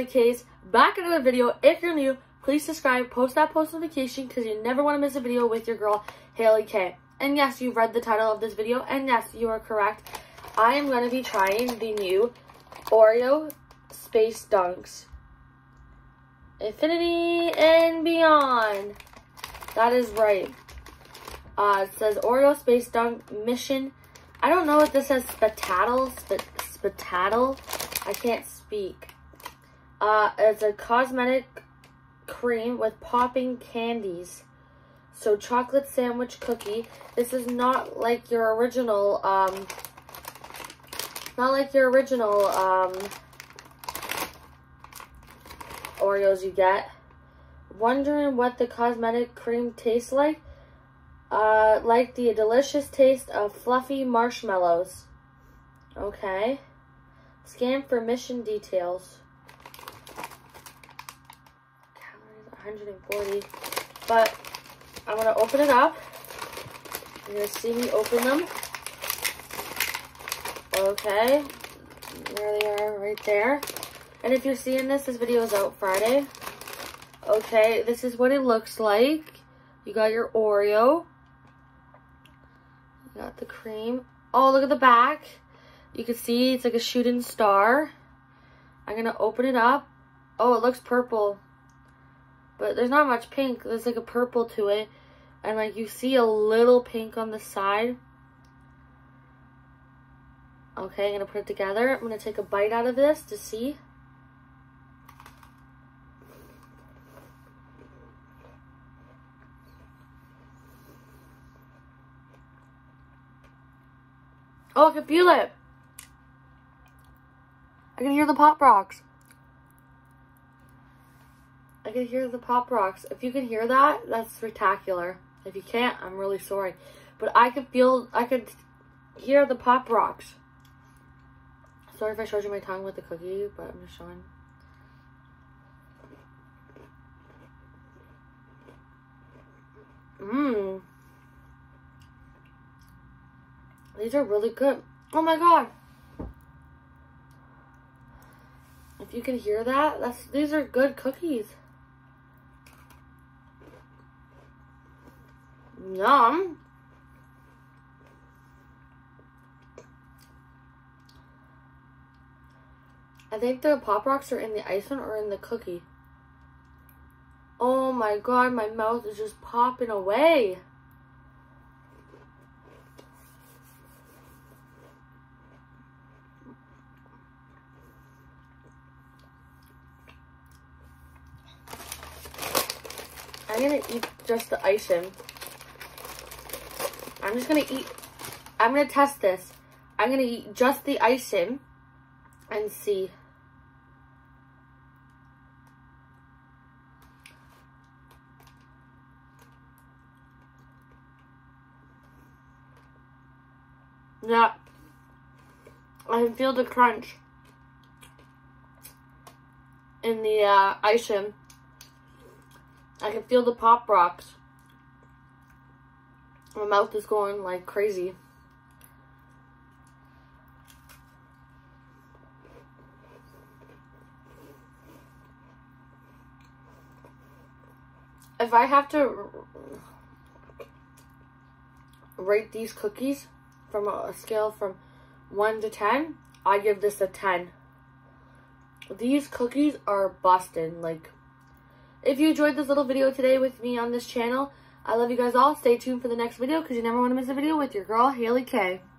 K's, back into a video. If you're new, please subscribe, post that post notification because you never want to miss a video with your girl, Haley K. And yes, you've read the title of this video, and yes, you are correct. I am going to be trying the new Oreo Space Dunks. Infinity and beyond. That is right. It says Oreo Space Dunk Mission. I don't know if this says Spataddle. Spataddle. I can't speak. It's a cosmetic cream with popping candies. So chocolate sandwich cookie. This is not like your original, Oreos you get. Wondering what the cosmetic cream tastes like? Like the delicious taste of fluffy marshmallows. Okay. Scan for mission details. Calories 140. But I'm going to open it up. You're going to see me open them. Okay. There they are right there. And if you're seeing this video is out Friday. Okay, this is what it looks like. You got your Oreo. You got the cream. Oh, look at the back. You can see it's like a shooting star. I'm going to open it up. Oh, it looks purple. But there's not much pink. There's like a purple to it. And like you see a little pink on the side. Okay, I'm going to put it together. I'm going to take a bite out of this to see. Oh, I can feel it. I can hear the Pop Rocks. I can hear the Pop Rocks. If you can hear that, that's spectacular. If you can't, I'm really sorry. But I could hear the Pop Rocks. Sorry if I showed you my tongue with the cookie, but I'm just showing. Mmm. These are really good. Oh my god. If you can hear that, these are good cookies. Yum. I think the Pop Rocks are in the ice one or in the cookie. Oh my god, my mouth is just popping away. I'm gonna eat just the icing. I'm gonna test this. I'm gonna eat just the icing and see. Yeah. I can feel the crunch in the icing. I can feel the Pop Rocks. My mouth is going like crazy. If I have to rate these cookies from a scale from 1 to 10, I give this a 10. These cookies are bustin', like. If you enjoyed this little video today with me on this channel, I love you guys all. Stay tuned for the next video because you never want to miss a video with your girl, Haley K.